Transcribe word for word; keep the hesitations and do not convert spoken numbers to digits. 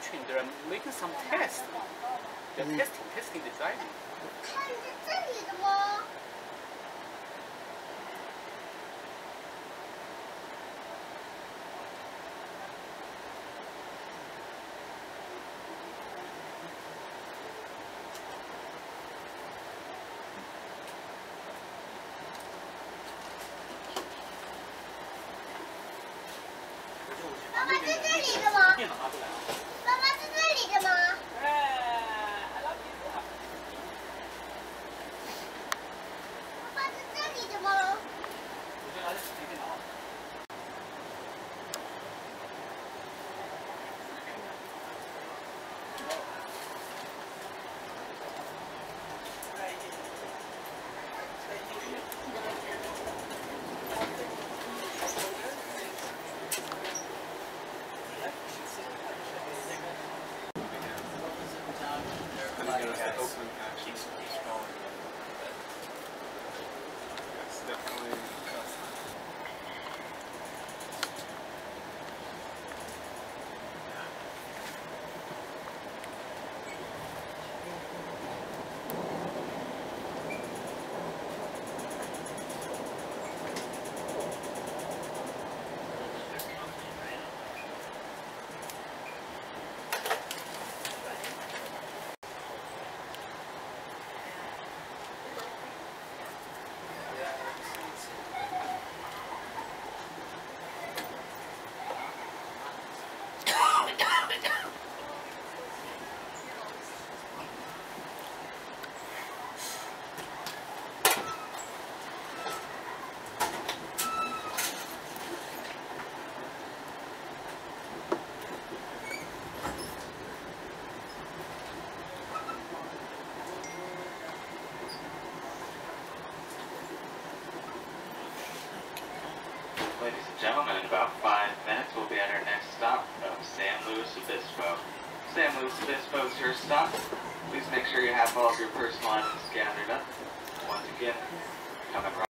entering, they're making some tests. They're Mm. testing, testing the driving. 看是这里的吗？ 妈妈是这里的吗？ 电脑拿出来啊。 妈妈是这里的吗？ 哎，还拉鼻子啊。 妈妈是这里的吗？ 我就拿着手机电脑。 Open action. That's definitely Ladies and gentlemen, in about five minutes, we'll be at our next stop of San Luis Obispo. San Luis Obispo is your stop. Please make sure you have all of your personal items gathered up. Once again, coming right